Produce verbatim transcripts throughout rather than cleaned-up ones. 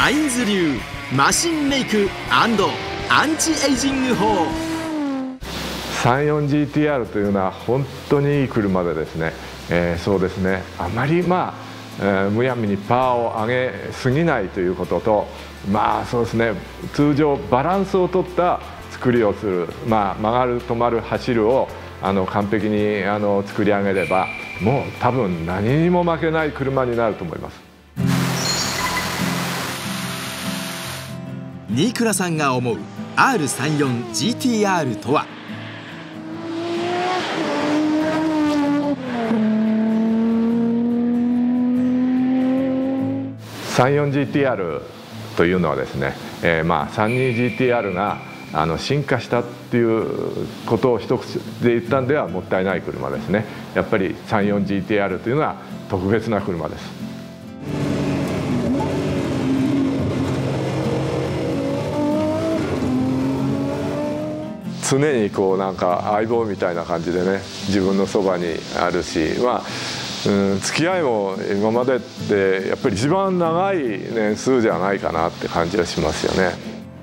マインズ流マシンメイク&アンチエイジング法。 さんじゅうよんジーティーアール というのは本当にいい車でですね、えー、そうですね、あまりまあ、えー、むやみにパワーを上げすぎないということと、まあそうですね、通常バランスを取った作りをする、まあ、曲がる止まる走るをあの完璧にあの作り上げれば、もう多分何にも負けない車になると思います。 新倉さんが思う アールさんじゅうよんジーティーアール とは。 さんじゅうよんジーティーアール というのはですね、えー、まあ さんじゅうにジーティーアール があの進化したっていうことを一口で言ったんではもったいない車ですね。やっぱり さんじゅうよんジーティーアール というのは特別な車です。常にこうなんか相棒みたいな感じでね、自分のそばにあるし、まあうん、付き合いも今までってやっぱり一番長い年数じゃないかなって感じがしますよね。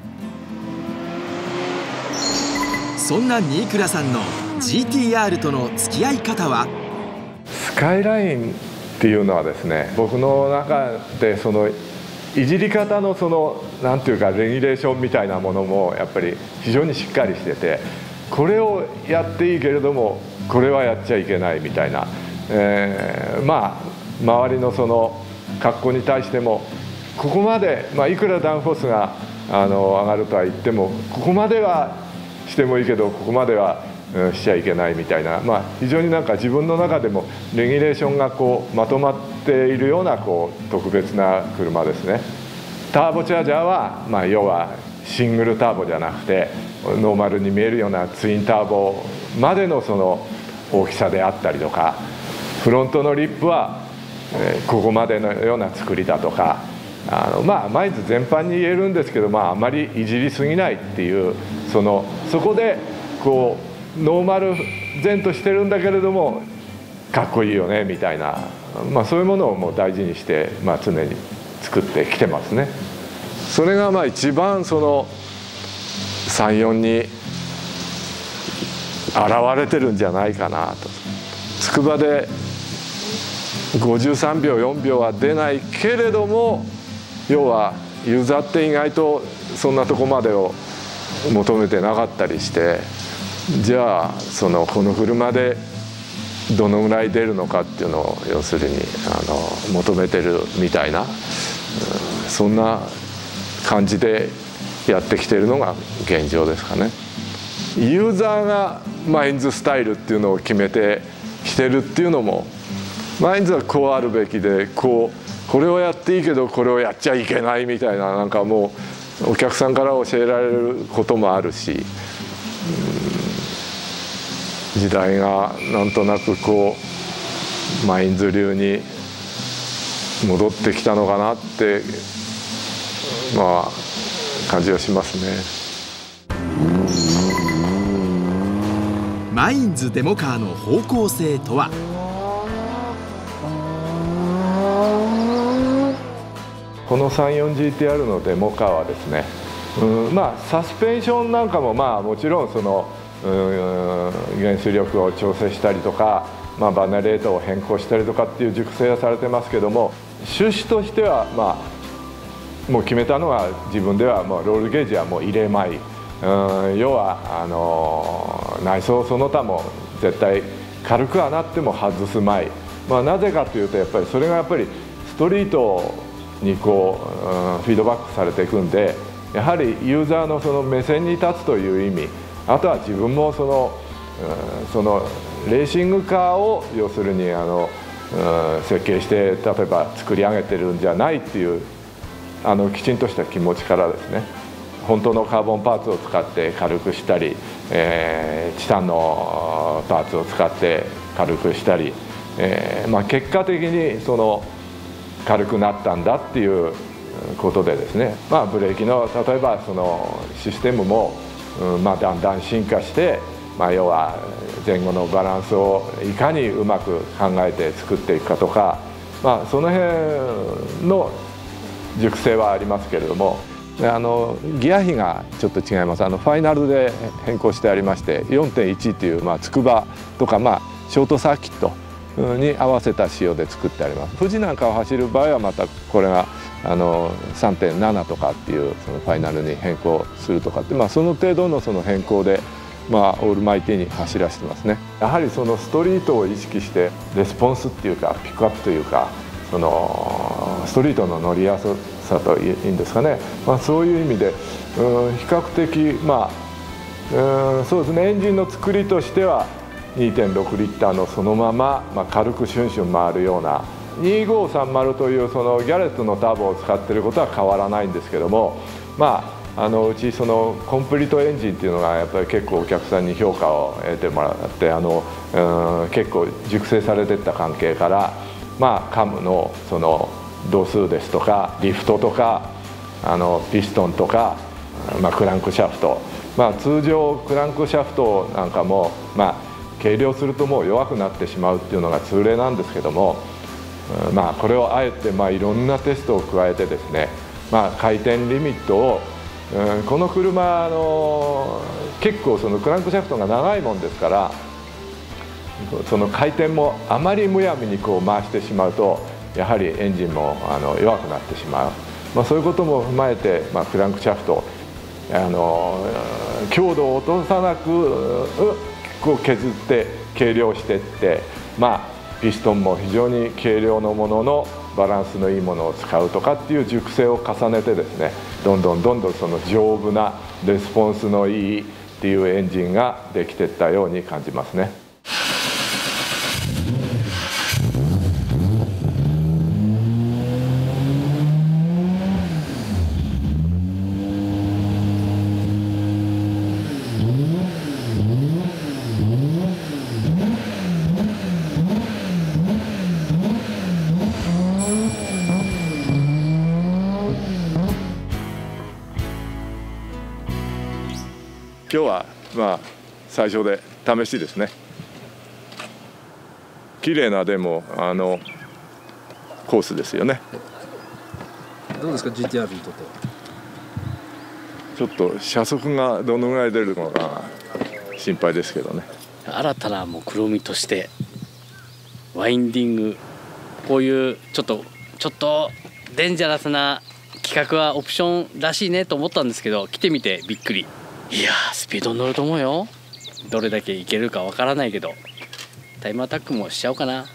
そんな新倉さんの ジーティーアール との付き合い方は。 スカイラインっていうのはですね、僕の中でそのいじり方のそのなんていうかレギュレーションみたいなものもやっぱり非常にしっかりしてて、これをやっていいけれどもこれはやっちゃいけないみたいな、えー、まあ周りのその格好に対してもここまで、まあ、いくらダウンフォースがあの上がるとは言ってもここまではしてもいいけどここまでは、うん、しちゃいけないみたいな、まあ、非常になんか自分の中でもレギュレーションがこうまとまっているようなこう特別な車ですね。ターボチャージャーは、まあ、要はシングルターボじゃなくてノーマルに見えるようなツインターボまでのその大きさであったりとか、フロントのリップは、えー、ここまでのような作りだとか、あのまあマインズ全般に言えるんですけど、まあ、あまりいじりすぎないっていう、そのそこでこうノーマル前としてるんだけれどもかっこいいよねみたいな、まあ、そういうものをもう大事にして、まあ、常に作ってきてますね。それがまあ一番そのさんじゅうよんに現れてるんじゃないかなと。つくばでごじゅうさんびょうよんびょうは出ないけれども、要はユーザーって意外とそんなとこまでを求めてなかったりして、じゃあそのこの車でどのぐらい出るのかっていうのを要するにあの求めてるみたいな、うん、そんな感じでやってきてるのが現状ですかね。ユーザーがマインズスタイルっていうのを決めてきてるっていうのも、マインズはこうあるべきで、こうこれをやっていいけどこれをやっちゃいけないみたいな、なんかもうお客さんから教えられることもあるし、うん、時代がなんとなくこうマインズ流に戻ってきたのかなってまあ感じはしますね。 マインズデモカーの方向性とは。 この さんじゅうよんジーティーアール のデモカーはですね、うん、まあサスペンションなんかもまあもちろんその減衰力を調整したりとか、まあ、バネレートを変更したりとかっていう熟成はされてますけども、趣旨としてはまあもう決めたのは自分ではもうロールゲージはもう入れまい、うん、要はあの内装その他も絶対軽くはなっても外すまい、まあ、なぜかというとやっぱりそれがやっぱりストリートにこう、うん、フィードバックされていくんで、やはりユーザーのその目線に立つという意味、あとは自分もその、うん、そのレーシングカーを要するにあの、うん、設計して例えば作り上げてるんじゃないっていうあのきちんとした気持ちからですね、本当のカーボンパーツを使って軽くしたり、えー、チタンのパーツを使って軽くしたり、えーまあ、結果的にその軽くなったんだっていうことでですね、まあ、ブレーキの例えばそのシステムも、うんまあ、だんだん進化して、まあ、要は前後のバランスをいかにうまく考えて作っていくかとか、まあ、その辺の熟成はありますけれども、あのギア比がちょっと違います。あのファイナルで変更してありまして よんてんいち という、まあ、筑波とか、まあ、ショートサーキットに合わせた仕様で作ってあります。富士なんかを走る場合はまたこれがあの さんてんなな とかっていうそのファイナルに変更するとかって、まあ、その程度のその変更で、まあ、オールマイティに走らせてますね。やはりそのストリートを意識してレスポンスっていうかピックアップというか、そのストリートの乗りやすさといいんですかね、まあ、そういう意味でうん比較的、まあ、うんそうですね、エンジンの作りとしては にてんろく リッターのそのまま、まあ、軽くシュンシュン回るようなにせんごひゃくさんじゅうというそのギャレットのターボを使っていることは変わらないんですけども、まあ、あのうちそのコンプリートエンジンっていうのがやっぱり結構お客さんに評価を得てもらって、あのうん結構熟成されていった関係から、まあ、カムのその度数ですとかリフトとかあのピストンとか、まあ、クランクシャフト、まあ、通常クランクシャフトなんかも、まあ、軽量するともう弱くなってしまうっていうのが通例なんですけども、まあ、これをあえてまあいろんなテストを加えてですね、まあ、回転リミットを、うん、この車あの結構そのクランクシャフトが長いもんですから、その回転もあまりむやみにこう回してしまうとやはりエンジンもあの弱くなってしまう、まあ、そういうことも踏まえて、まあ、クランクシャフトあの強度を落とさなくこう削って軽量していって、まあピストンも非常に軽量のもののバランスのいいものを使うとかっていう熟成を重ねてですね、どんどんどんどんその丈夫なレスポンスのいいっていうエンジンができていったように感じますね。今日はまあ最初で試しですね。綺麗なでもあのコースですよね。 どうですか ジーティーアール にとって。 ちょっと車速がどのぐらい出るのか心配ですけどね。 新たな目論見としてワインディング、こういうちょっとちょっとデンジャラスな企画はオプションらしいねと思ったんですけど、来てみてびっくり。いやースピードに乗ると思うよ。どれだけいけるかわからないけどタイムアタックもしちゃおうかな。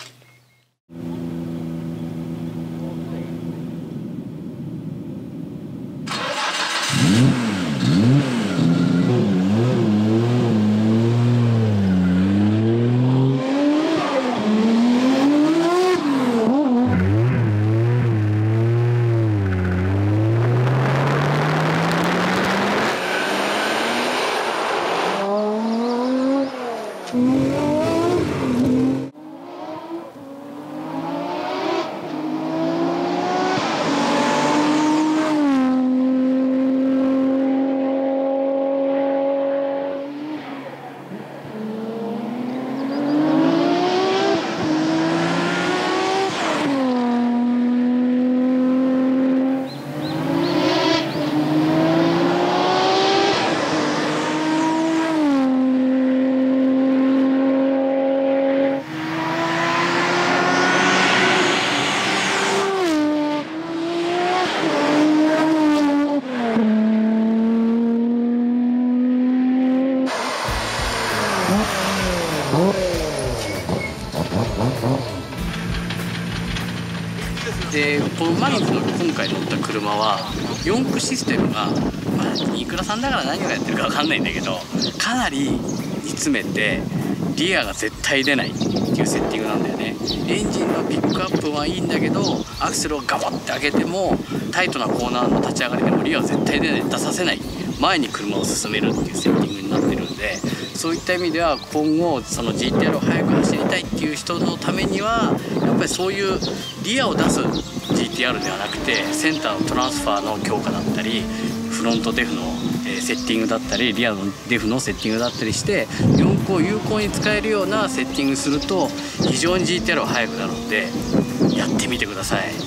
でこのマリンズの今回乗った車はよん駆システムが、まあ、新倉さんだから何をやってるか分かんないんだけど、かなり煮詰めてリアが絶対出ないっていうセッティングなんだよね。エンジンのピックアップはいいんだけど、アクセルをガバッて上げてもタイトなコーナーの立ち上がりでもリアは絶対出ない、出させない、前に車を進めるっていうセッティングになってるんで、そういった意味では今後その ジーティーアール を速く走りたいっていう人のためにはやっぱりそういうリアを出す ジーティーアール ではなくて、センターのトランスファーの強化だったりフロントデフのセッティングだったりリアのデフのセッティングだったりしてよん個を有効に使えるようなセッティングすると非常に ジーティーアール は速くなるのでやってみてください。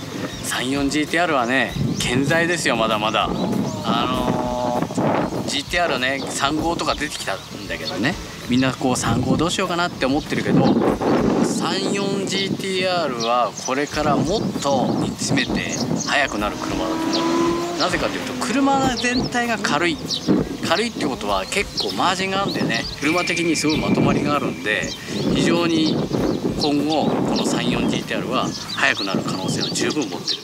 さんじゅうよんジーティーアール はね健在ですよ、まだまだ。あのー、ジーティーアール ねさん号とか出てきたんだけどね、みんなこうさん号どうしようかなって思ってるけど、さんじゅうよんジーティーアール はこれからもっと煮詰めて速くなる車だと思う。なぜかというと車全体が軽い軽いってことは結構マージンがあるんでね、車的にすごいまとまりがあるんで、非常に今後この さんじゅうよんジーティーアール は速くなる可能性は十分持ってる。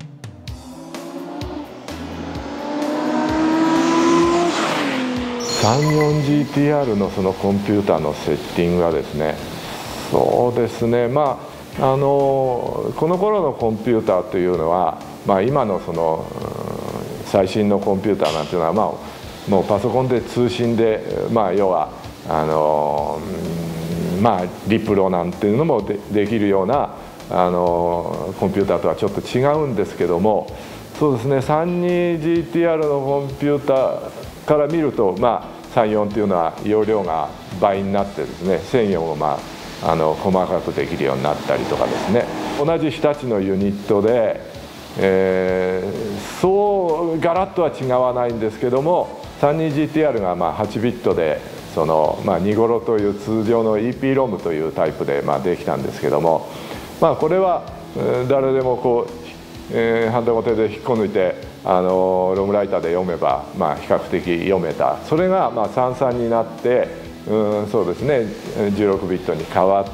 さんじゅうよんジーティーアール のそのコンピューターのセッティングはですね、そうですね、まああのこの頃のコンピューターというのは、まあ、今のその最新のコンピューターなんていうのは、まあ、もうパソコンで通信で、まあ、要はあの、まあ、リプロなんていうのも で, できるようなあのコンピューターとはちょっと違うんですけども、そうですね、さんじゅうにジーティーアール のコンピューターから見ると、まあ、さんじゅうよんというのは容量が倍になってですね、制御を、まあ、あの細かくできるようになったりとかですね、同じ日立のユニットで、えー、そうガラッとは違わないんですけども、さんじゅうにジーティーアール がまあはちビットでその、まあ、にごろという通常の イーピーロム というタイプでまあできたんですけども、まあ、これは誰でもこう、えー、ハンダゴテで引っこ抜いてあのロムライターで読めば、まあ、比較的読めた。それがまあさんさんになって、うん、そうですね、じゅうろくビットに変わって、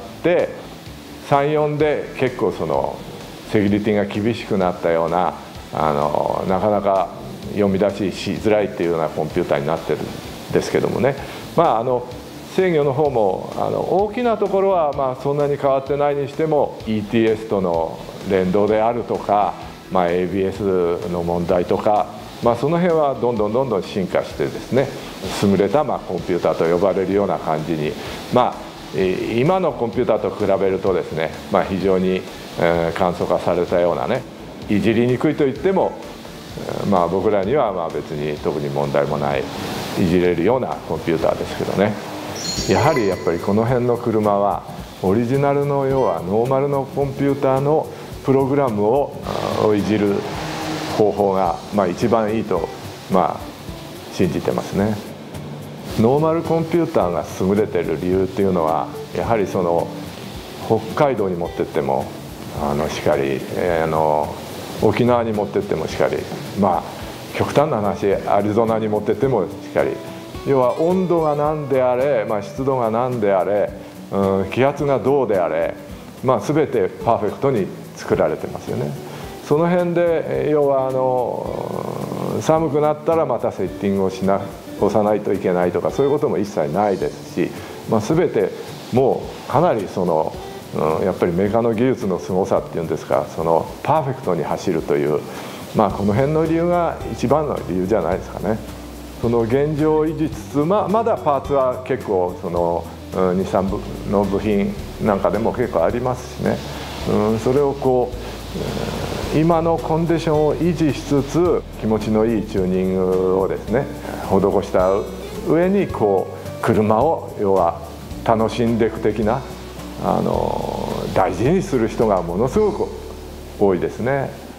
さんじゅうよんで結構そのセキュリティが厳しくなったような、あのなかなか読み出ししづらいっていうようなコンピューターになってるんですけどもね、まあ、あの制御の方もあの大きなところはまあそんなに変わってないにしても イーティーエス との連動であるとか、まあ、エービーエス の問題とか、まあ、その辺はどんどんどんどん進化してですね、優れたまあコンピューターと呼ばれるような感じに、まあ、今のコンピューターと比べるとですね、まあ、非常に簡素化されたようなね、いじりにくいといっても、まあ、僕らにはまあ別に特に問題もないいじれるようなコンピューターですけどね。やはりやっぱりこの辺の車はオリジナルの要はノーマルのコンピューターのプログラムをいじる方法がまあ一番いいとまあ信じてますね。ノーマルコンピューターが優れてる理由っていうのは、やはりその北海道に持ってってもあのしかり、えー、あの沖縄に持ってってもしかり、まあ極端な話アリゾナに持ってってもしかり、要は温度が何であれ、まあ、湿度が何であれ、うん、気圧がどうであれ、まあ、全てパーフェクトに作られてますよね。その辺で要はあの寒くなったらまたセッティングをしな押さないといけないとか、そういうことも一切ないですし、まあ、全てもうかなりその、うん、やっぱりメカの技術のすごさっていうんですか、そのパーフェクトに走るという、まあ、この辺の理由が一番の理由じゃないですかね。その現状を維持つつ、まあ、まだパーツは結構その日産の部品なんかでも結構ありますしね、うん、それをこう今のコンディションを維持しつつ気持ちのいいチューニングをですね施した上にこう車を要は楽しんでいく的なあの大事にする人がものすごく多いですね。